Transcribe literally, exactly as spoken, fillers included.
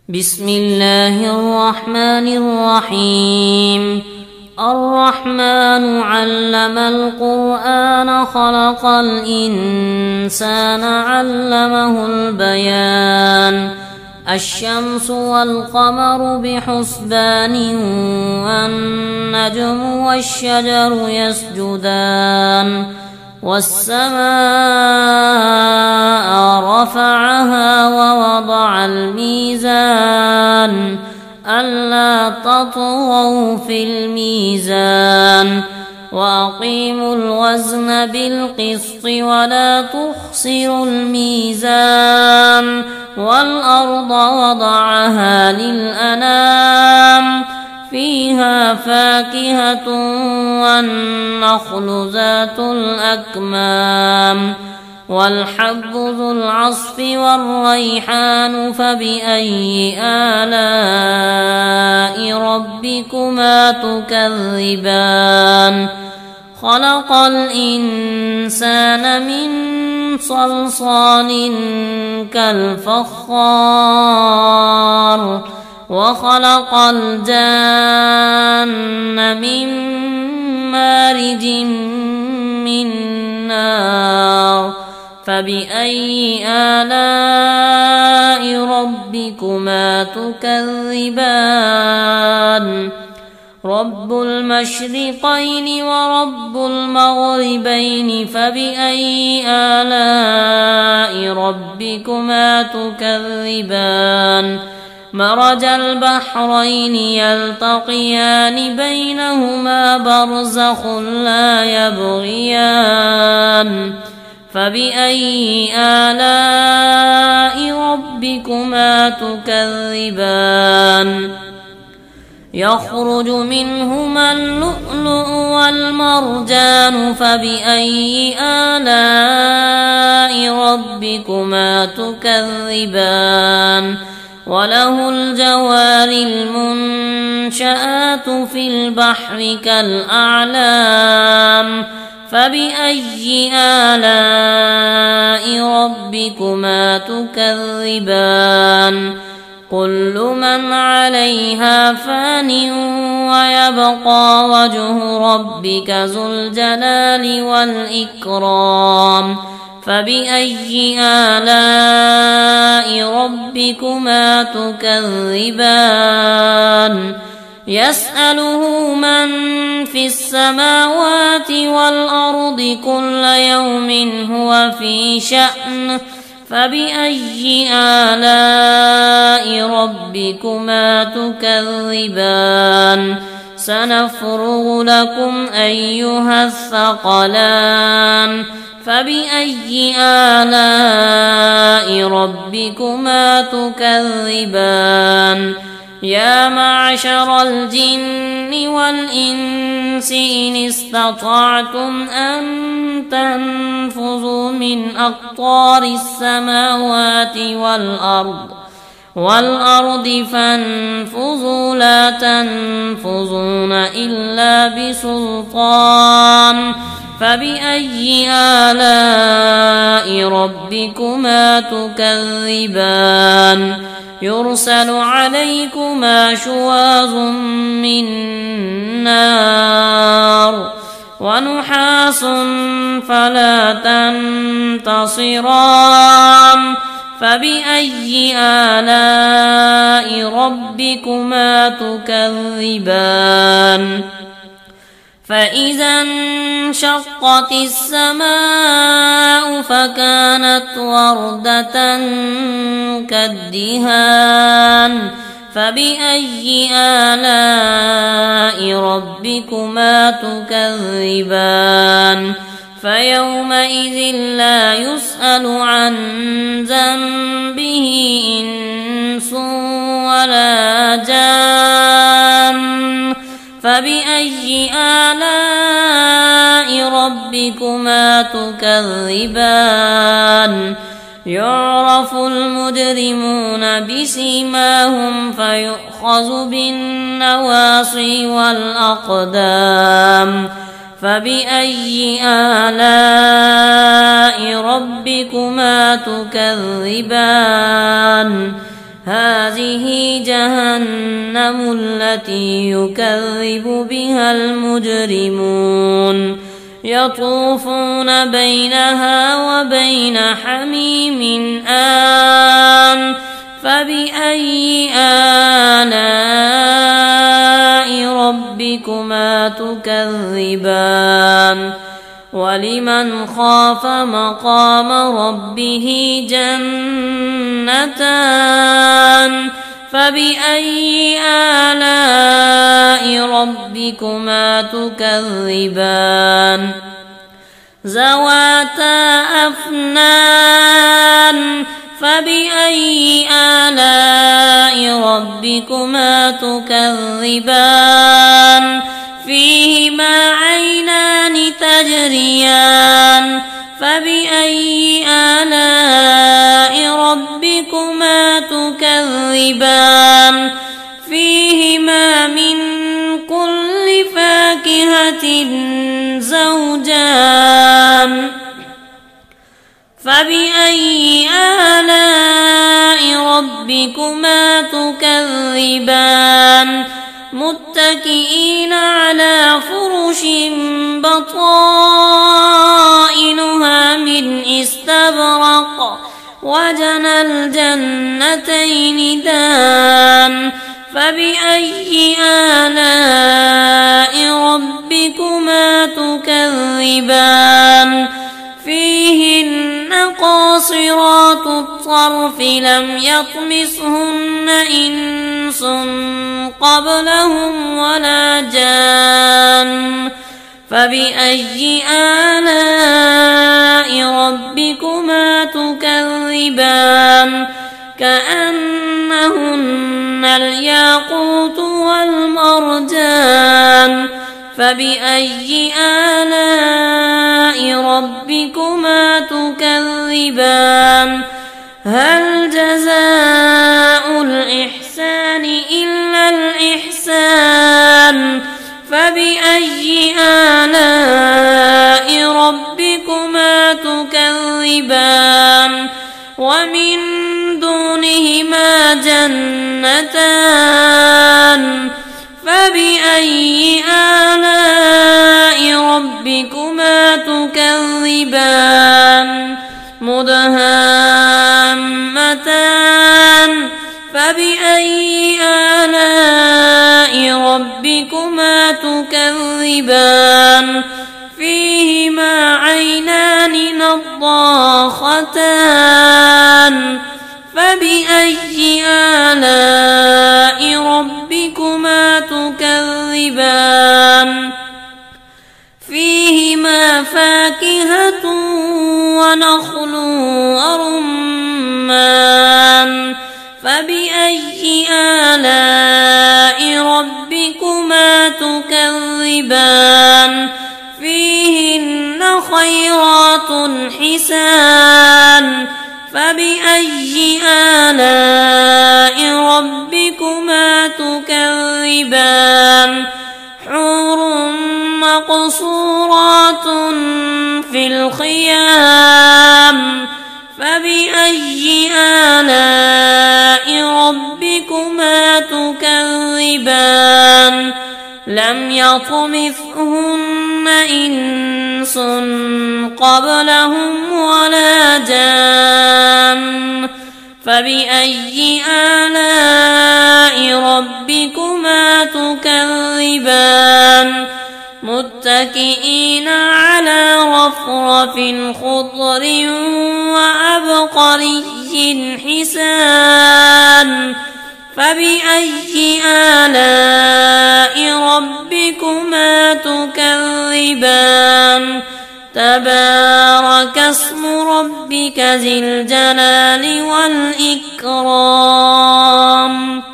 بسم الله الرحمن الرحيم. الرحمن علم القرآن خلق الإنسان علمه البيان. الشمس والقمر بحسبان والنجم والشجر يسجدان. والسماء رفعها ووضع الميزان ألا تطغوا في الميزان وأقيموا الوزن بالقسط ولا تخسروا الميزان. والأرض وضعها للأنام فيها فاكهة والنخل ذات الأكمام والحب ذو العصف والريحان. فبأي آلاء ربكما تكذبان؟ خلق الإنسان من صلصال كالفخار وخلق الجان من مارج من نار. فبأي آلاء ربكما تكذبان؟ رب المشرقين ورب المغربين. فبأي آلاء ربكما تكذبان؟ مرج البحرين يلتقيان بينهما برزخ لا يبغيان. فبأي آلاء ربكما تكذبان؟ يخرج منهما اللؤلؤ والمرجان. فبأي آلاء ربكما تكذبان؟ وله الجوار المنشآت في البحر كالأعلام. فبأي آلاء ربكما تكذبان؟ كل من عليها فان ويبقى وجه ربك ذو الجلال والإكرام. فبأي آلاء ربكما تكذبان؟ يسأله من في السماوات والأرض كل يوم هو في شأن. فبأي آلاء ربكما تكذبان؟ سنفرغ لكم أيها الثقلان. فبأي آلاء ربكما تكذبان؟ يا معشر الجن والإنس إن استطعتم أن تنفذوا من أقطار السماوات والأرض والأرض فانفذوا لا تنفذون إلا بسلطان. فبأي آلاء ربكما تكذبان؟ يرسل عليكما شواظ من نار ونحاس فلا تنتصران. فبأي آلاء ربكما تكذبان؟ فإذا انشقت السماء فكانت وردة كالدهان. فبأي آلاء ربكما تكذبان؟ فيومئذ لا يسأل عن ذنبه إنس ولا جان. فبأي آلاء ربكما تكذبان؟ يعرف المجرمون بسيماهم فيؤخذ بالنواصي والأقدام. فبأي آلاء ربكما تكذبان؟ هذه جهنم التي يكذب بها المجرمون يطوفون بينها وبين حميم آن فبأي آلاء ربكما تكذبان ولمن خاف مقام ربه جنتان فبأي آلاء ربكما تكذبان ذواتا أفنان فبأي آلاء ربكما تكذبان فيهما عينان تجريان فبأي آلاء ربكما تكذبان فيهما من كل فاكهة زوجان فبأي آلاء ربكما تكذبان متكئين على فرش بطائنها من استبرق وجنى الجنتين دان فبأي آلاء ربكما تكذبان فيهن قاصرات الطرف لم يطمثهن إنس قبلهم ولا جان فبأي آلاء ربكما تكذبان كأنهن الياقوت والمرجان فبأي آلاء ربكما تكذبان هل جزاء الإحسان إلا الإحسان فبأي آلاء ربكما تكذبان ومن دونهما جنتان فبأي آلاء ربكما تكذبان مدهامتان فبأي آلاء ربكما تكذبان فيهما عينان نضاختان فبأي آلاء ربكما تكذبان فيهما فاكهة ونخل ورمان فبأي آلاء ربكما تكذبان فيهن خيرات حسان فبأي آلاء ربكما تكذبان حور مقصورات في الخيام فبأي آلاء ربكما تكذبان لم يطمثهن إنس قبلهم ولا جان فبأي آلاء ربكما تكذبان متكئين على رفرف خضر وعبقري حسان فبأي آلاء ربكما تكذبان تبارك اسم ربك ذي الجلال والإكرام